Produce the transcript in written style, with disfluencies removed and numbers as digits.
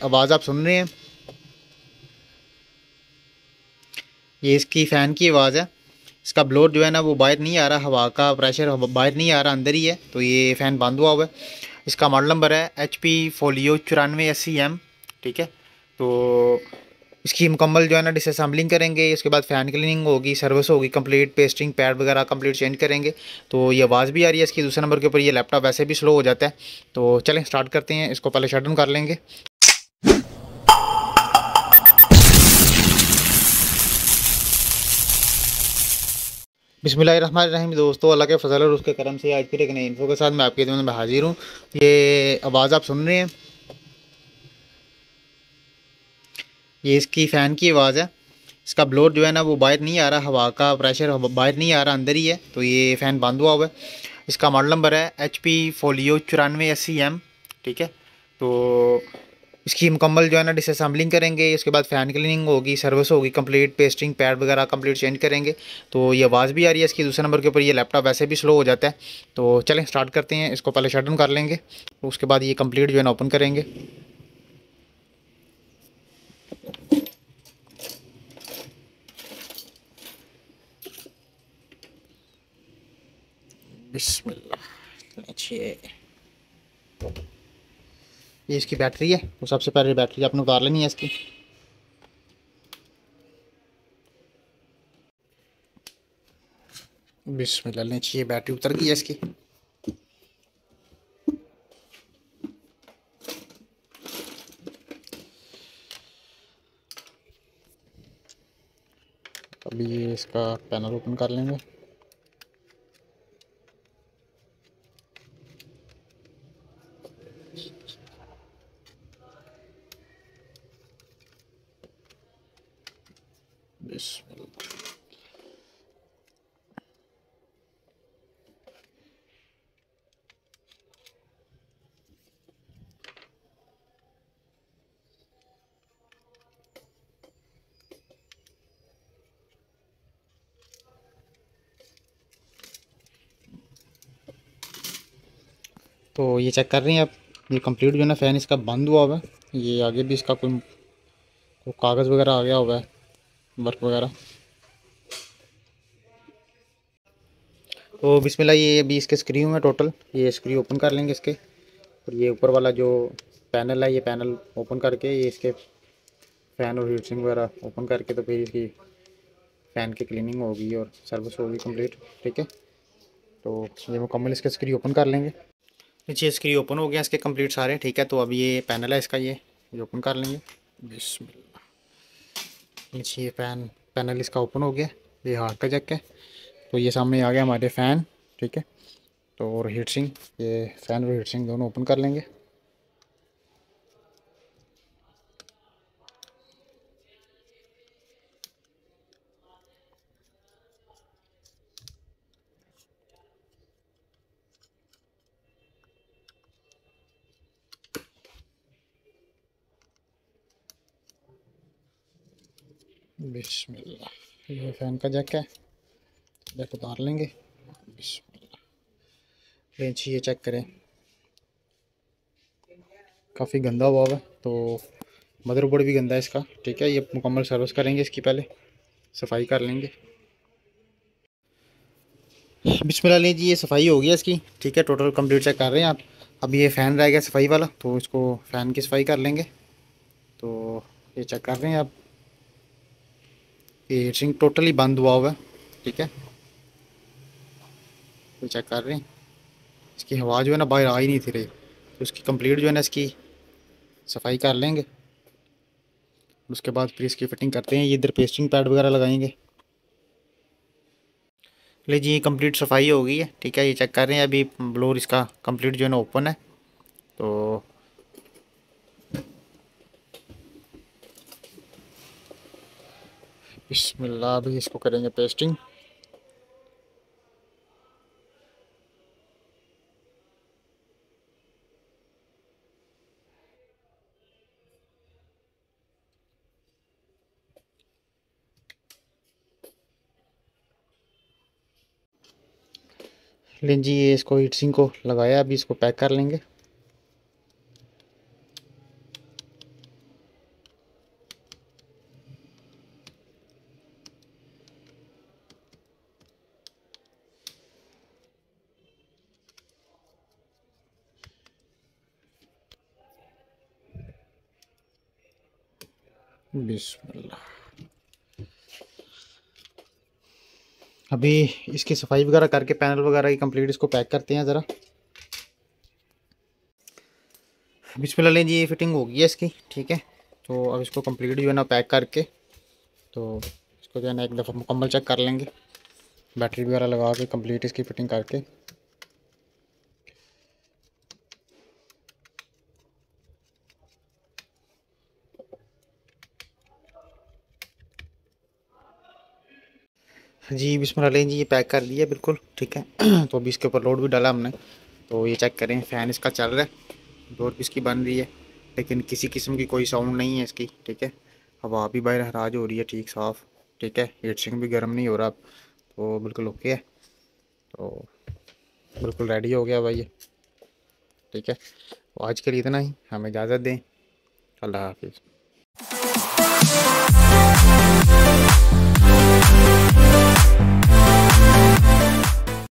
आवाज़ आप सुन रहे हैं, ये इसकी फ़ैन की आवाज़ है। इसका ब्लोअर जो है ना वो बाहर नहीं आ रहा, हवा का प्रेशर बाहर नहीं आ रहा, अंदर ही है। तो ये फ़ैन बंद हुआ हुआ है। इसका मॉडल नंबर है HP फोलियो 9480M। ठीक है, तो इसकी मुकम्मल जो है ना डिसअसेंबलिंग करेंगे, उसके बाद फ़ैन क्लीनिंग होगी, सर्विस होगी कंप्लीट, पेस्टिंग पैड वगैरह कंप्लीट चेंज करेंगे। तो ये आवाज़ भी आ रही है इसकी। दूसरे नंबर के ऊपर ये लैपटॉप वैसे भी स्लो हो जाता है। तो चलें स्टार्ट करते हैं, इसको पहले शट डाउन कर लेंगे। बिस्मिल्लाहिर्रहमानिर्रहीम। दोस्तों, अल्लाह के फजल और उसके करम से आज फिर एक नई इन्फो के साथ मैं आपके में हाजिर हूँ। ये आवाज़ आप सुन रहे हैं, ये इसकी फ़ैन की आवाज़ है। इसका ब्लोअर जो है ना वो बाहर नहीं आ रहा, हवा का प्रेशर बाहर नहीं आ रहा, अंदर ही है। तो ये फ़ैन बंद हुआ हुआ है। इसका मॉडल नंबर है HP फोलियो 9480M। ठीक है, तो इसकी मुकम्मल जो है ना डिसअसेंबलिंग करेंगे, उसके बाद फ़ैन क्लीनिंग होगी, सर्विस होगी कंप्लीट, पेस्टिंग पैड वगैरह कंप्लीट चेंज करेंगे। तो ये आवाज़ भी आ रही है इसकी। दूसरे नंबर के ऊपर ये लैपटॉप वैसे भी स्लो हो जाता है। तो चलें स्टार्ट करते हैं, इसको पहले शट डाउन कर लेंगे, उसके बाद ये कंप्लीट जो है ना ओपन करेंगे। बिस्मिल्लाह। अच्छी, ये इसकी बैटरी है। तो सबसे पहले बैटरी आपने उतार लेनी है इसकी। बिस्मिल्लाह, नीचे ये बैटरी उतर गई है इसकी। अभी ये इसका पैनल ओपन कर लेंगे। बिस्मिल्लाह। तो ये चेक कर रहे हैं आप, ये कंप्लीट जो है ना फ़ैन इसका बंद हुआ हुआ है। ये आगे भी इसका कोई कागज़ वगैरह आ गया हुआ है, वर्क वगैरह। तो बिस्मिल्लाह, ये अभी इसके स्क्रू हैं टोटल। ये स्क्रू ओपन कर लेंगे इसके, और ये ऊपर वाला जो पैनल है, ये पैनल ओपन करके ये इसके फ़ैन और हीट सिंक वगैरह ओपन करके तो फिर इसकी फ़ैन की क्लीनिंग होगी और सर्विस होगी कंप्लीट। ठीक है, तो ये मुकम्मल इसके स्क्रू ओपन कर लेंगे। नीचे स्क्रू ओपन हो गया इसके कंप्लीट सारे। ठीक है, तो अभी ये पैनल है इसका, ये ओपन कर लेंगे। बिस्मिल्लाह। नीचे ये पैनल इसका ओपन हो गया। ये हार्ड का जैक है। तो ये सामने आ गया हमारे फ़ैन। ठीक है, तो और हीट सिंक, ये फ़ैन और हीट सिंक दोनों ओपन कर लेंगे। बिस्मिल्लाह, ये फ़ैन का जैक है, जैक उतार लेंगे। बिस्मिल्लाह। बेंच ये चेक करें, काफ़ी गंदा हुआ है। तो मदरबोर्ड भी गंदा है इसका। ठीक है, ये मुकम्मल सर्विस करेंगे इसकी, पहले सफाई कर लेंगे। बिस्मिल्लाह जी, ये सफाई हो गई है इसकी। ठीक है, टोटल कंप्लीट चेक कर रहे हैं आप। अब ये फ़ैन रह गया सफाई वाला, तो इसको फ़ैन की सफाई कर लेंगे। तो ये चेक कर रहे हैं आप, ये हीटिंग टोटली बंद हुआ है। ठीक है, तो चेक कर रहे हैं, इसकी हवा जो है ना बाहर आ ही नहीं थी रही। तो इसकी कंप्लीट जो है ना इसकी सफाई कर लेंगे, उसके बाद फिर इसकी फिटिंग करते हैं। ये इधर पेस्टिंग पैड वगैरह लगाएंगे। ले जी, ये कंप्लीट सफाई हो गई है। ठीक है, ये चेक कर रहे हैं अभी ब्लोअर इसका कंप्लीट जो है ना ओपन है। तो बिस्मिल्लाह, अभी इसको करेंगे पेस्टिंग। लें जी, ये इसको हीटसिंग को लगाया, अभी इसको पैक कर लेंगे। बिस्मिल्लाह। अभी इसकी सफाई वगैरह करके पैनल वगैरह की कंप्लीट इसको पैक करते हैं ज़रा। बिस्मिल्लाह लें जी, ये फिटिंग हो गई है इसकी, ठीक है। तो अब इसको कंप्लीट जो है ना पैक करके, तो इसको जो है ना एक दफ़ा मुकम्मल चेक कर लेंगे, बैटरी वगैरह लगा के कंप्लीट इसकी फिटिंग करके। जी बिस्मिल्लाह लें जी, ये पैक कर दिया बिल्कुल, ठीक है। तो अभी इसके ऊपर लोड भी डाला हमने, तो ये चेक करें, फ़ैन इसका चल रहा है, डोर भी इसकी बन रही है, लेकिन किसी किस्म की कोई साउंड नहीं है इसकी, ठीक है। हवा भी बाहर हराज हो रही है ठीक साफ़, ठीक है। हीट सिंक भी गर्म नहीं हो रहा, तो बिल्कुल ओके है। तो बिल्कुल रेडी हो गया भाई ये, ठीक है। तो आज के लिए इतना ही, हमें इजाज़त दें। अल्लाह हाफिज़।